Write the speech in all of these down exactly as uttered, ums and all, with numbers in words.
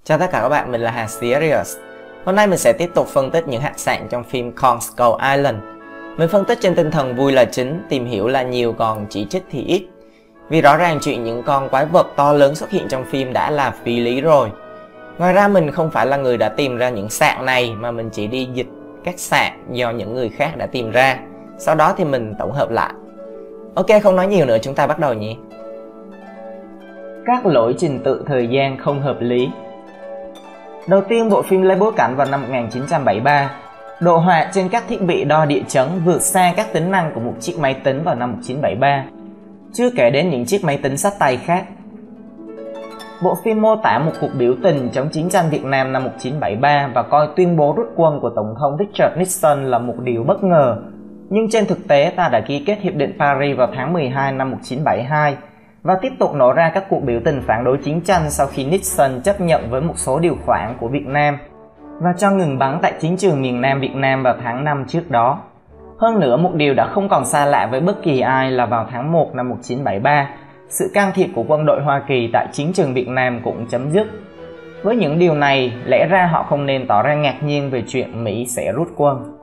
Chào tất cả các bạn, mình là Hà Serious. Hôm nay mình sẽ tiếp tục phân tích những hạt sạn trong phim Kong Skull Island. Mình phân tích trên tinh thần vui là chính, tìm hiểu là nhiều còn chỉ trích thì ít. Vì rõ ràng chuyện những con quái vật to lớn xuất hiện trong phim đã là phi lý rồi. Ngoài ra mình không phải là người đã tìm ra những sạn này, mà mình chỉ đi dịch các sạn do những người khác đã tìm ra. Sau đó thì mình tổng hợp lại. Ok, không nói nhiều nữa, chúng ta bắt đầu nhé. Các lỗi trình tự thời gian không hợp lý. Đầu tiên, bộ phim lấy bối cảnh vào năm một nghìn chín trăm bảy mươi ba. Đồ họa trên các thiết bị đo địa chấn vượt xa các tính năng của một chiếc máy tính vào năm một nghìn chín trăm bảy mươi ba, chưa kể đến những chiếc máy tính xách tay khác. Bộ phim mô tả một cuộc biểu tình chống chiến tranh Việt Nam năm một nghìn chín trăm bảy mươi ba và coi tuyên bố rút quân của Tổng thống Richard Nixon là một điều bất ngờ. Nhưng trên thực tế, ta đã ký kết Hiệp định Paris vào tháng mười hai năm một nghìn chín trăm bảy mươi hai và tiếp tục nổ ra các cuộc biểu tình phản đối chiến tranh sau khi Nixon chấp nhận với một số điều khoản của Việt Nam và cho ngừng bắn tại chiến trường miền Nam Việt Nam vào tháng năm trước đó. Hơn nữa, một điều đã không còn xa lạ với bất kỳ ai là vào tháng một năm một nghìn chín trăm bảy mươi ba, sự can thiệp của quân đội Hoa Kỳ tại chiến trường Việt Nam cũng chấm dứt. Với những điều này, lẽ ra họ không nên tỏ ra ngạc nhiên về chuyện Mỹ sẽ rút quân.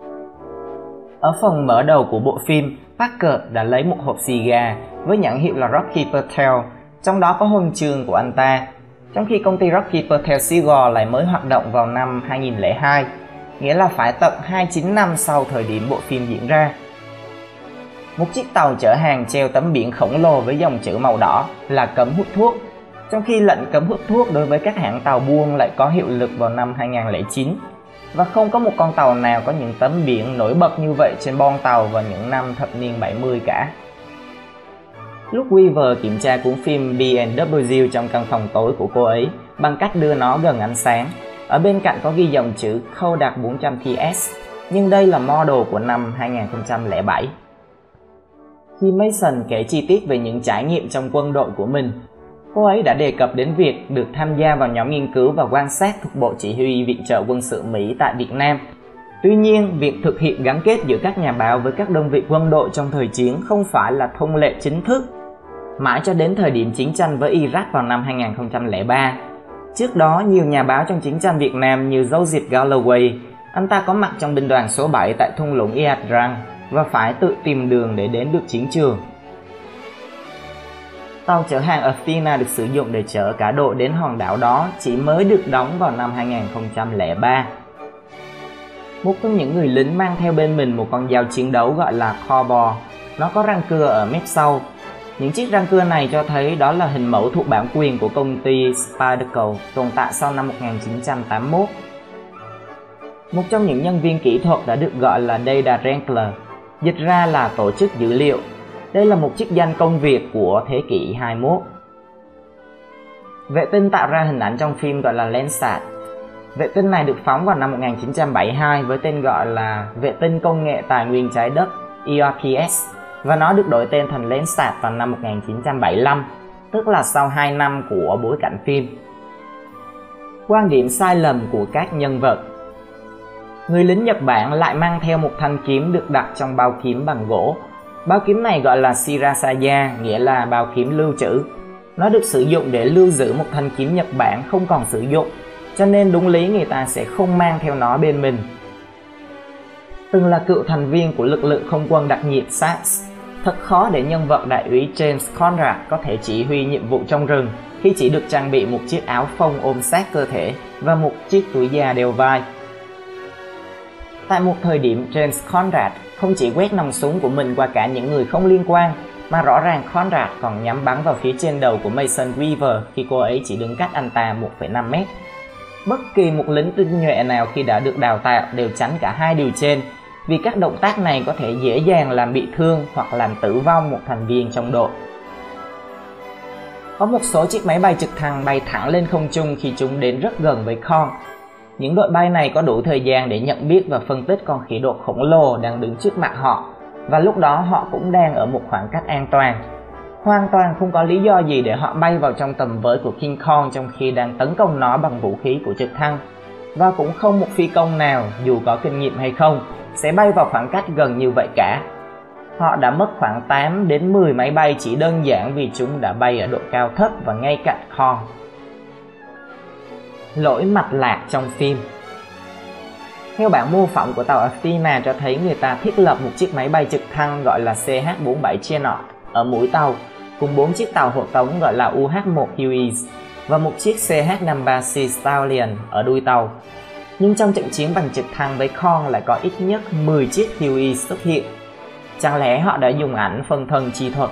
Ở phần mở đầu của bộ phim, Parker đã lấy một hộp xì gà với nhãn hiệu là Rocky Patel, trong đó có huân chương của anh ta, trong khi công ty Rocky Patel Cigar lại mới hoạt động vào năm hai nghìn lẻ hai, nghĩa là phải tận hai mươi chín năm sau thời điểm bộ phim diễn ra. Một chiếc tàu chở hàng treo tấm biển khổng lồ với dòng chữ màu đỏ là cấm hút thuốc, trong khi lệnh cấm hút thuốc đối với các hãng tàu buôn lại có hiệu lực vào năm hai nghìn lẻ chín. Và không có một con tàu nào có những tấm biển nổi bật như vậy trên bon tàu vào những năm thập niên bảy mươi cả. Lúc Weaver kiểm tra cuốn phim B and W trong căn phòng tối của cô ấy bằng cách đưa nó gần ánh sáng, ở bên cạnh có ghi dòng chữ Kodak bốn trăm T S, nhưng đây là model của năm hai nghìn không trăm lẻ bảy. Khi Mason kể chi tiết về những trải nghiệm trong quân đội của mình, cô ấy đã đề cập đến việc được tham gia vào nhóm nghiên cứu và quan sát thuộc Bộ Chỉ huy Viện trợ Quân sự Mỹ tại Việt Nam. Tuy nhiên, việc thực hiện gắn kết giữa các nhà báo với các đơn vị quân đội trong thời chiến không phải là thông lệ chính thức, mãi cho đến thời điểm chiến tranh với Iraq vào năm hai nghìn không trăm lẻ ba. Trước đó, nhiều nhà báo trong chiến tranh Việt Nam như Joseph Galloway, anh ta có mặt trong binh đoàn số bảy tại thung lũng Ia Drang và phải tự tìm đường để đến được chiến trường. Tàu chở hàng Athena được sử dụng để chở cả đội đến hòn đảo đó chỉ mới được đóng vào năm hai nghìn không trăm lẻ ba. Một trong những người lính mang theo bên mình một con dao chiến đấu gọi là Cobra. Nó có răng cưa ở mép sau. Những chiếc răng cưa này cho thấy đó là hình mẫu thuộc bản quyền của công ty Spyderco tồn tại sau năm một nghìn chín trăm tám mươi mốt. Một trong những nhân viên kỹ thuật đã được gọi là Data Wrangler, dịch ra là tổ chức dữ liệu. Đây là một chức danh công việc của thế kỷ hai mươi mốt. Vệ tinh tạo ra hình ảnh trong phim gọi là Landsat. Vệ tinh này được phóng vào năm một nghìn chín trăm bảy mươi hai với tên gọi là Vệ tinh công nghệ tài nguyên trái đất E R P S và nó được đổi tên thành Landsat vào năm một nghìn chín trăm bảy mươi lăm, tức là sau hai năm của bối cảnh phim. Quan điểm sai lầm của các nhân vật. Người lính Nhật Bản lại mang theo một thanh kiếm được đặt trong bao kiếm bằng gỗ. Bao kiếm này gọi là Shirasaya, nghĩa là bao kiếm lưu trữ. Nó được sử dụng để lưu giữ một thanh kiếm Nhật Bản không còn sử dụng, cho nên đúng lý người ta sẽ không mang theo nó bên mình. Từng là cựu thành viên của lực lượng không quân đặc nhiệm S A S, thật khó để nhân vật đại úy James Conrad có thể chỉ huy nhiệm vụ trong rừng khi chỉ được trang bị một chiếc áo phông ôm sát cơ thể và một chiếc túi da đeo vai. Tại một thời điểm, James Conrad không chỉ quét nòng súng của mình qua cả những người không liên quan, mà rõ ràng Conrad còn nhắm bắn vào phía trên đầu của Mason Weaver khi cô ấy chỉ đứng cách anh ta một phẩy năm mét. Bất kỳ một lính tinh nhuệ nào khi đã được đào tạo đều tránh cả hai điều trên, vì các động tác này có thể dễ dàng làm bị thương hoặc làm tử vong một thành viên trong đội. Có một số chiếc máy bay trực thăng bay thẳng lên không trung khi chúng đến rất gần với Kong. Những đội bay này có đủ thời gian để nhận biết và phân tích con khỉ đột khổng lồ đang đứng trước mặt họ, và lúc đó họ cũng đang ở một khoảng cách an toàn. Hoàn toàn không có lý do gì để họ bay vào trong tầm với của King Kong trong khi đang tấn công nó bằng vũ khí của trực thăng. Và cũng không một phi công nào, dù có kinh nghiệm hay không, sẽ bay vào khoảng cách gần như vậy cả. Họ đã mất khoảng tám đến mười máy bay chỉ đơn giản vì chúng đã bay ở độ cao thấp và ngay cạnh Kong. Lỗi mạch lạc trong phim. Theo bản mô phỏng của tàu Athena cho thấy người ta thiết lập một chiếc máy bay trực thăng gọi là C H bốn mươi bảy Chinook ở mũi tàu, cùng bốn chiếc tàu hộ tống gọi là U H một Huey và một chiếc C H năm mươi ba Sea Stallion ở đuôi tàu. Nhưng trong trận chiến bằng trực thăng với Kong lại có ít nhất mười chiếc Huey xuất hiện. Chẳng lẽ họ đã dùng ảnh phân thân chi thuật?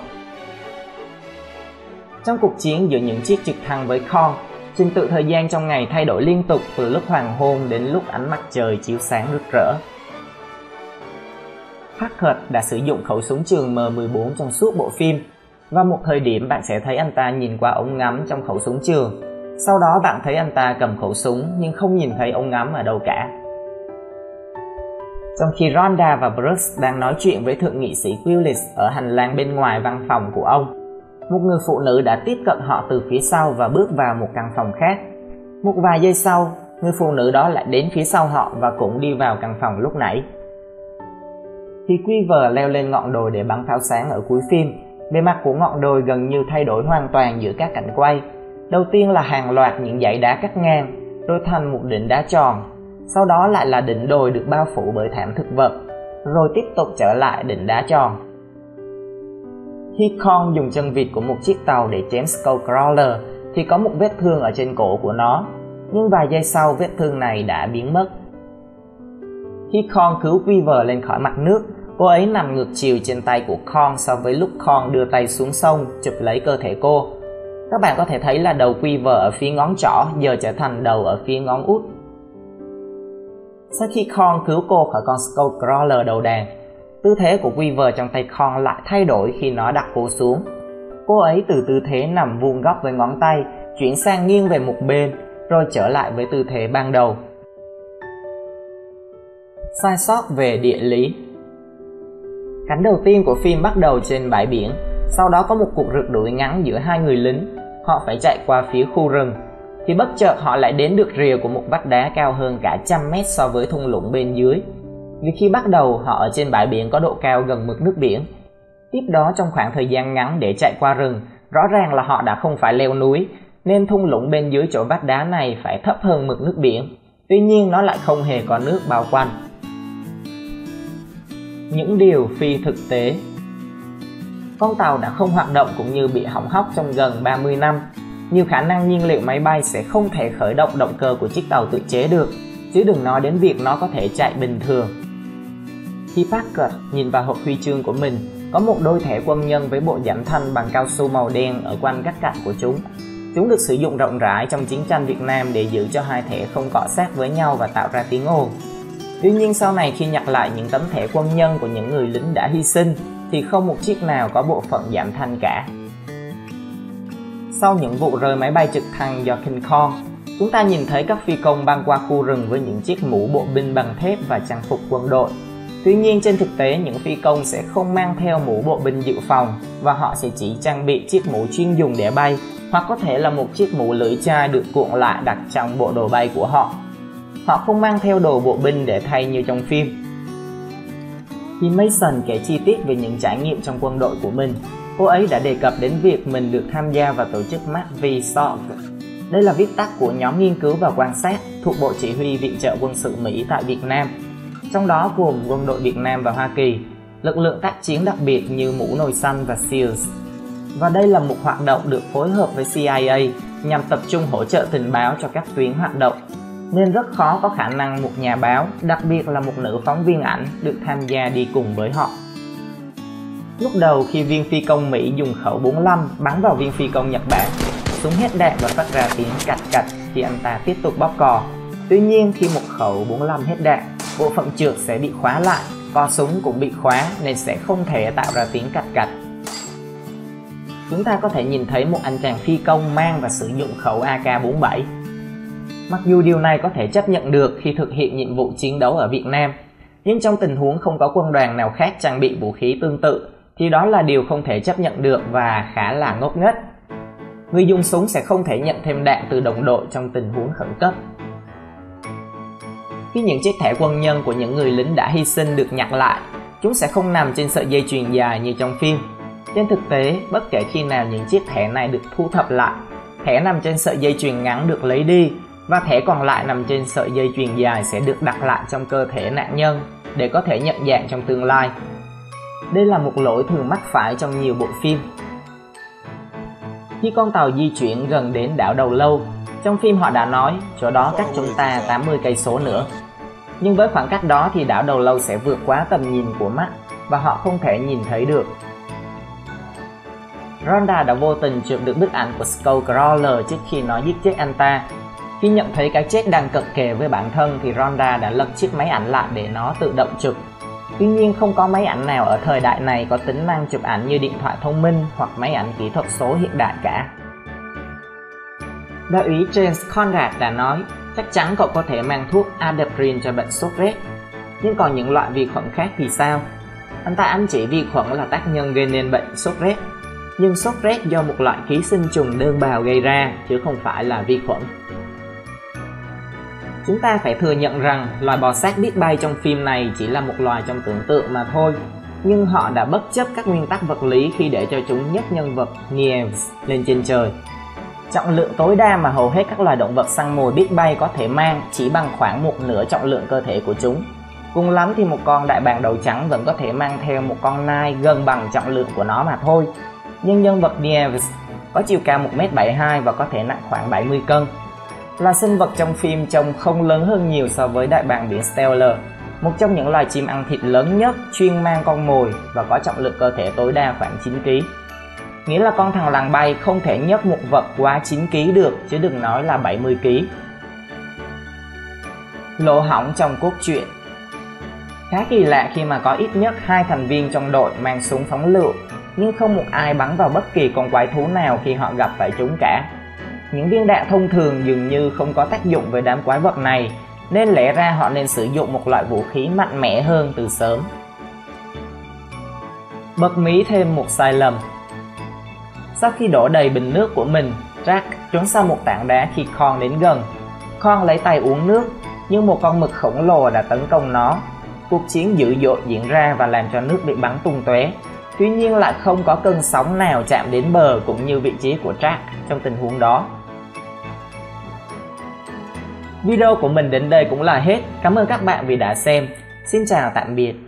Trong cuộc chiến giữa những chiếc trực thăng với Kong, trình tự thời gian trong ngày thay đổi liên tục từ lúc hoàng hôn đến lúc ánh mặt trời chiếu sáng rực rỡ. Packard đã sử dụng khẩu súng trường M mười bốn trong suốt bộ phim, và một thời điểm bạn sẽ thấy anh ta nhìn qua ống ngắm trong khẩu súng trường. Sau đó bạn thấy anh ta cầm khẩu súng nhưng không nhìn thấy ống ngắm ở đâu cả. Trong khi Rhonda và Bruce đang nói chuyện với thượng nghị sĩ Willis ở hành lang bên ngoài văn phòng của ông, một người phụ nữ đã tiếp cận họ từ phía sau và bước vào một căn phòng khác. Một vài giây sau, người phụ nữ đó lại đến phía sau họ và cũng đi vào căn phòng lúc nãy. Khi Quiver leo lên ngọn đồi để bắn pháo sáng ở cuối phim, bề mặt của ngọn đồi gần như thay đổi hoàn toàn giữa các cảnh quay. Đầu tiên là hàng loạt những dãy đá cắt ngang, rồi thành một đỉnh đá tròn. Sau đó lại là đỉnh đồi được bao phủ bởi thảm thực vật, rồi tiếp tục trở lại đỉnh đá tròn. Khi Kong dùng chân vịt của một chiếc tàu để chém Skullcrawler thì có một vết thương ở trên cổ của nó, nhưng vài giây sau vết thương này đã biến mất. Khi Kong cứu Quiver lên khỏi mặt nước, cô ấy nằm ngược chiều trên tay của Kong so với lúc Kong đưa tay xuống sông chụp lấy cơ thể cô. Các bạn có thể thấy là đầu Quiver ở phía ngón trỏ giờ trở thành đầu ở phía ngón út. Sau khi Kong cứu cô khỏi con Skullcrawler đầu đàn, tư thế của Quiver trong tay Kong lại thay đổi khi nó đặt cô xuống. Cô ấy từ tư thế nằm vuông góc với ngón tay chuyển sang nghiêng về một bên, rồi trở lại với tư thế ban đầu. Sai sót về địa lý. Cảnh đầu tiên của phim bắt đầu trên bãi biển, sau đó có một cuộc rượt đuổi ngắn giữa hai người lính. Họ phải chạy qua phía khu rừng, thì bất chợt họ lại đến được rìa của một vách đá cao hơn cả trăm mét so với thung lũng bên dưới. Vì khi bắt đầu họ ở trên bãi biển có độ cao gần mực nước biển. Tiếp đó trong khoảng thời gian ngắn để chạy qua rừng, rõ ràng là họ đã không phải leo núi, nên thung lũng bên dưới chỗ vách đá này phải thấp hơn mực nước biển. Tuy nhiên nó lại không hề có nước bao quanh. Những điều phi thực tế. Con tàu đã không hoạt động cũng như bị hỏng hóc trong gần ba mươi năm. Nhiều khả năng nhiên liệu máy bay sẽ không thể khởi động động cơ của chiếc tàu tự chế được, chứ đừng nói đến việc nó có thể chạy bình thường. Khi Packard nhìn vào hộp huy chương của mình, có một đôi thẻ quân nhân với bộ giảm thanh bằng cao su màu đen ở quanh các cạnh của chúng. Chúng được sử dụng rộng rãi trong chiến tranh Việt Nam để giữ cho hai thẻ không cọ sát với nhau và tạo ra tiếng ồn. Tuy nhiên sau này khi nhặt lại những tấm thẻ quân nhân của những người lính đã hy sinh, thì không một chiếc nào có bộ phận giảm thanh cả. Sau những vụ rơi máy bay trực thăng do King Kong, chúng ta nhìn thấy các phi công băng qua khu rừng với những chiếc mũ bộ binh bằng thép và trang phục quân đội. Tuy nhiên trên thực tế những phi công sẽ không mang theo mũ bộ binh dự phòng, và họ sẽ chỉ trang bị chiếc mũ chuyên dùng để bay, hoặc có thể là một chiếc mũ lưỡi chai được cuộn lại đặt trong bộ đồ bay của họ. Họ không mang theo đồ bộ binh để thay như trong phim. Khi Mason kể chi tiết về những trải nghiệm trong quân đội của mình, cô ấy đã đề cập đến việc mình được tham gia vào tổ chức MAVSOG. Đây là viết tắt của nhóm nghiên cứu và quan sát thuộc Bộ Chỉ huy Viện trợ Quân sự Mỹ tại Việt Nam, trong đó gồm quân đội Việt Nam và Hoa Kỳ, lực lượng tác chiến đặc biệt như Mũ Nồi Xanh và SEALs. Và đây là một hoạt động được phối hợp với C I A nhằm tập trung hỗ trợ tình báo cho các tuyến hoạt động, nên rất khó có khả năng một nhà báo, đặc biệt là một nữ phóng viên ảnh, được tham gia đi cùng với họ. Lúc đầu khi viên phi công Mỹ dùng khẩu bốn mươi lăm bắn vào viên phi công Nhật Bản, súng hết đạn và phát ra tiếng cạch cạch khi anh ta tiếp tục bóp cò. Tuy nhiên khi một khẩu bốn mươi lăm hết đạn, bộ phận trượt sẽ bị khóa lại, co súng cũng bị khóa nên sẽ không thể tạo ra tiếng cạch cạch. Chúng ta có thể nhìn thấy một anh chàng phi công mang và sử dụng khẩu A K bốn mươi bảy. Mặc dù điều này có thể chấp nhận được khi thực hiện nhiệm vụ chiến đấu ở Việt Nam, nhưng trong tình huống không có quân đoàn nào khác trang bị vũ khí tương tự, thì đó là điều không thể chấp nhận được và khá là ngốc nghếch. Người dùng súng sẽ không thể nhận thêm đạn từ đồng đội trong tình huống khẩn cấp. Khi những chiếc thẻ quân nhân của những người lính đã hy sinh được nhặt lại, chúng sẽ không nằm trên sợi dây chuyền dài như trong phim. Trên thực tế, bất kể khi nào những chiếc thẻ này được thu thập lại, thẻ nằm trên sợi dây chuyền ngắn được lấy đi, và thẻ còn lại nằm trên sợi dây chuyền dài sẽ được đặt lại trong cơ thể nạn nhân để có thể nhận dạng trong tương lai. Đây là một lỗi thường mắc phải trong nhiều bộ phim. Khi con tàu di chuyển gần đến đảo Đầu Lâu, trong phim họ đã nói chỗ đó cách chúng ta tám mươi cây số nữa. Nhưng với khoảng cách đó thì đảo Đầu Lâu sẽ vượt quá tầm nhìn của mắt và họ không thể nhìn thấy được. Rhonda đã vô tình chụp được bức ảnh của Skullcrawler trước khi nó giết chết anh ta. Khi nhận thấy cái chết đang cận kề với bản thân thì Rhonda đã lật chiếc máy ảnh lại để nó tự động chụp. Tuy nhiên không có máy ảnh nào ở thời đại này có tính năng chụp ảnh như điện thoại thông minh hoặc máy ảnh kỹ thuật số hiện đại cả. Đại úy James Conrad đã nói chắc chắn cậu có thể mang thuốc Adeprin cho bệnh sốt rét. Nhưng còn những loại vi khuẩn khác thì sao? Anh ta ám chỉ vi khuẩn là tác nhân gây nên bệnh sốt rét. Nhưng sốt rét do một loại ký sinh trùng đơn bào gây ra chứ không phải là vi khuẩn. Chúng ta phải thừa nhận rằng loài bò sát biết bay trong phim này chỉ là một loài trong tưởng tượng mà thôi. Nhưng họ đã bất chấp các nguyên tắc vật lý khi để cho chúng nhấc nhân vật Nieves lên trên trời. Trọng lượng tối đa mà hầu hết các loài động vật săn mồi biết bay có thể mang chỉ bằng khoảng một nửa trọng lượng cơ thể của chúng. Cùng lắm thì một con đại bàng đầu trắng vẫn có thể mang theo một con nai gần bằng trọng lượng của nó mà thôi. Nhưng nhân vật Nieves có chiều cao một mét bảy mươi hai và có thể nặng khoảng bảy mươi cân. Là sinh vật trong phim trông không lớn hơn nhiều so với đại bàng biển Steller, một trong những loài chim ăn thịt lớn nhất chuyên mang con mồi và có trọng lượng cơ thể tối đa khoảng chín ki lô gam. Nghĩa là con thằn lằn bay không thể nhấc một vật quá chín ki lô gam được, chứ đừng nói là bảy mươi ki lô gam. Lỗ hổng trong cốt truyện. Khá kỳ lạ khi mà có ít nhất hai thành viên trong đội mang súng phóng lựu, nhưng không một ai bắn vào bất kỳ con quái thú nào khi họ gặp phải chúng cả. Những viên đạn thông thường dường như không có tác dụng với đám quái vật này, nên lẽ ra họ nên sử dụng một loại vũ khí mạnh mẽ hơn từ sớm. Bật mí thêm một sai lầm. Sau khi đổ đầy bình nước của mình, Jack trốn sau một tảng đá khi Con đến gần. Con lấy tay uống nước, nhưng một con mực khổng lồ đã tấn công nó. Cuộc chiến dữ dội diễn ra và làm cho nước bị bắn tung tóe. Tuy nhiên lại không có cơn sóng nào chạm đến bờ cũng như vị trí của Jack trong tình huống đó. Video của mình đến đây cũng là hết. Cảm ơn các bạn vì đã xem. Xin chào tạm biệt.